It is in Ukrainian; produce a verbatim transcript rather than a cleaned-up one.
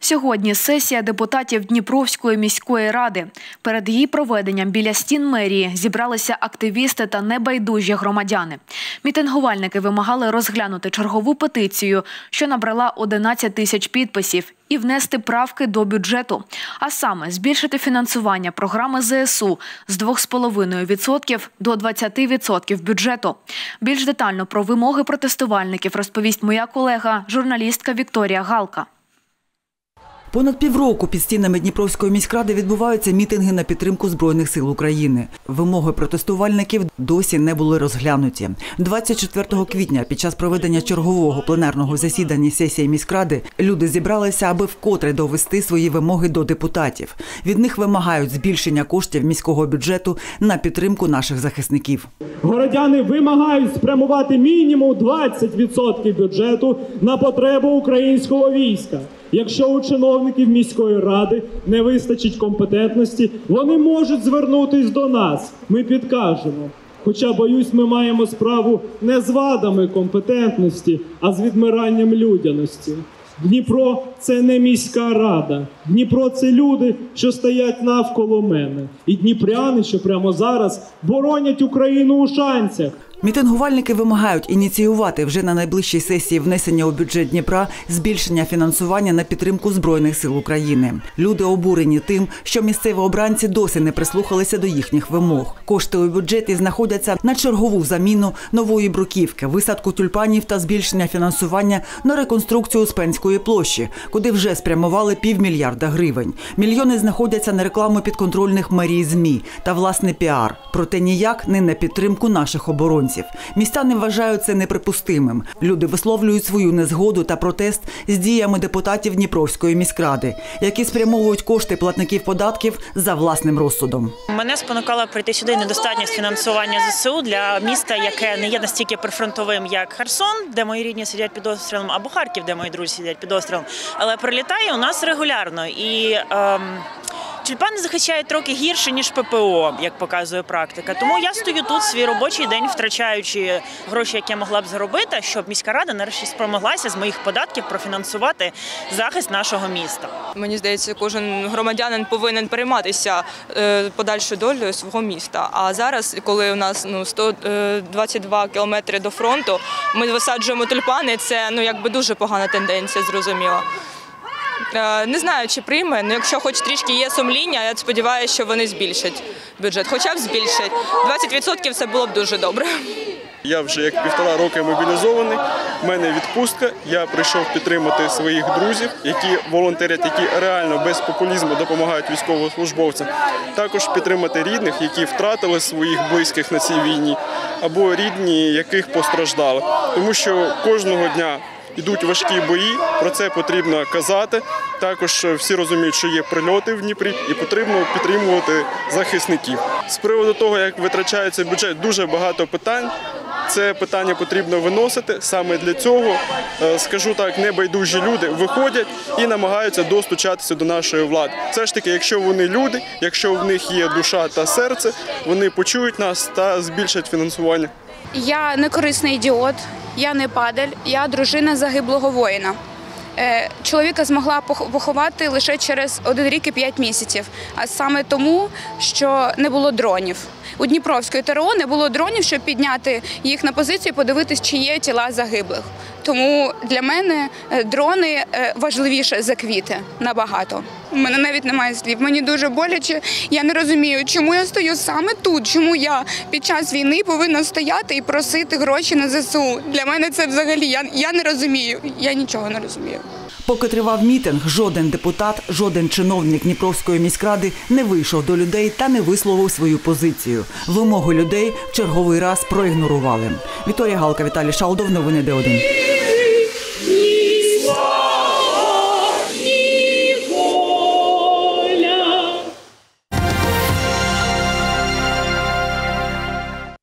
Сьогодні сесія депутатів Дніпровської міської ради. Перед її проведенням біля стін мерії зібралися активісти та небайдужі громадяни. Мітингувальники вимагали розглянути чергову петицію, що набрала одинадцять тисяч підписів, і внести правки до бюджету. А саме збільшити фінансування програми Зе Ес У з двох з половиною відсотків до двадцяти відсотків бюджету. Більш детально про вимоги протестувальників розповість моя колега, журналістка Вікторія Галка. Понад півроку під стінами Дніпровської міськради відбуваються мітинги на підтримку Збройних сил України. Вимоги протестувальників досі не були розглянуті. двадцять четвертого квітня під час проведення чергового пленарного засідання сесії міськради люди зібралися, аби вкотре довести свої вимоги до депутатів. Від них вимагають збільшення коштів міського бюджету на підтримку наших захисників. Городяни вимагають спрямувати мінімум двадцять відсотків бюджету на потребу українського війська. Якщо у чиновників міської ради не вистачить компетентності, вони можуть звернутись до нас. Ми підкажемо. Хоча, боюсь, ми маємо справу не з вадами компетентності, а з відмиранням людяності. Дніпро – це не міська рада. Дніпро – це люди, що стоять навколо мене. І дніпряни, що прямо зараз боронять Україну у шанцях. Мітингувальники вимагають ініціювати вже на найближчій сесії внесення у бюджет Дніпра збільшення фінансування на підтримку Збройних сил України. Люди обурені тим, що місцеві обранці досі не прислухалися до їхніх вимог. Кошти у бюджеті знаходяться на чергову заміну нової бруківки, висадку тюльпанів та збільшення фінансування на реконструкцію Успенської площі, куди вже спрямували півмільярда гривень. Мільйони знаходяться на рекламу підконтрольних мерії ЗМІ та власний піар. Проте ніяк не на підтримку наших оборонців. Містяни вважають це неприпустимим. Люди висловлюють свою незгоду та протест з діями депутатів Дніпровської міськради, які спрямовують кошти платників податків за власним розсудом. Мене спонукала прийти сюди недостатність фінансування Зе Ес У для міста, яке не є настільки прифронтовим, як Херсон, де мої рідні сидять під обстрілом, або Харків, де мої друзі сидять під обстрілом. Але прилітає у нас регулярно. І ем, тюльпани захищають трохи гірше, ніж Пе Пе О, як показує практика. Тому я стою тут свій робочий день, втрачаючи гроші, які я могла б заробити, щоб міська рада нарешті спромоглася з моїх податків профінансувати захист нашого міста. Мені здається, кожен громадянин повинен перейматися подальшою долею свого міста. А зараз, коли у нас ну, сто двадцять два кілометри до фронту, ми висаджуємо тюльпани, це ну, якби дуже погана тенденція, зрозуміло. Не знаю, чи прийме, але якщо хоч трішки є сумління, я сподіваюся, що вони збільшать бюджет. Хоча б збільшать. двадцять відсотків це було б дуже добре. Я вже як півтора роки мобілізований, в мене відпустка, я прийшов підтримати своїх друзів, які волонтерять, які реально без популізму допомагають військовослужбовцям. Також підтримати рідних, які втратили своїх близьких на цій війні, або рідні, яких постраждали. Тому що кожного дня йдуть важкі бої, про це потрібно казати. Також всі розуміють, що є прильоти в Дніпрі і потрібно підтримувати захисників. З приводу того, як витрачається бюджет, дуже багато питань. Це питання потрібно виносити. Саме для цього, скажу так, небайдужі люди виходять і намагаються достучатися до нашої влади. Все ж таки, якщо вони люди, якщо в них є душа та серце, вони почують нас та збільшать фінансування. Я не корисний ідіот, я не падаль, я дружина загиблого воїна. Чоловіка змогла поховати лише через один рік і п'ять місяців, а саме тому, що не було дронів. У Дніпровської Те Ре О не було дронів, щоб підняти їх на позицію і подивитися, чи є тіла загиблих. Тому для мене дрони важливіше за квіти набагато. У мене навіть немає слів. Мені дуже боляче. Я не розумію, чому я стою саме тут, чому я під час війни повинна стояти і просити гроші на Зе Ес У. Для мене це взагалі, я, я не розумію, я нічого не розумію. Поки тривав мітинг, жоден депутат, жоден чиновник Дніпровської міськради не вийшов до людей та не висловив свою позицію. Вимоги людей в черговий раз проігнорували. Вікторія Галка, Віталій Шалдов, новини Де один.